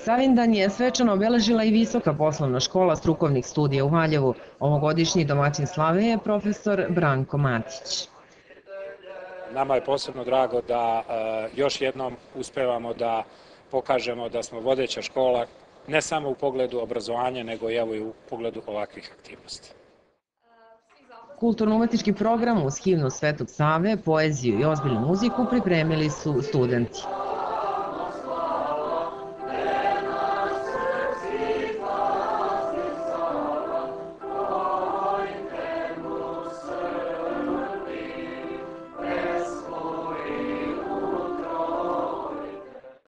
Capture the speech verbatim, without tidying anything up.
Savindan je svečano obeležila i Visoka poslovna škola strukovnih studija u Valjevu. Ovogodišnji domaćin slave je profesor Branko Matić. Nama je posebno drago da još jednom uspevamo da pokažemo da smo vodeća škola, ne samo u pogledu obrazovanja, nego i u pogledu ovakvih aktivnosti. Kulturno-umetnički program uz himnu Svetog Save, poeziju i ozbiljnu muziku pripremili su studenti.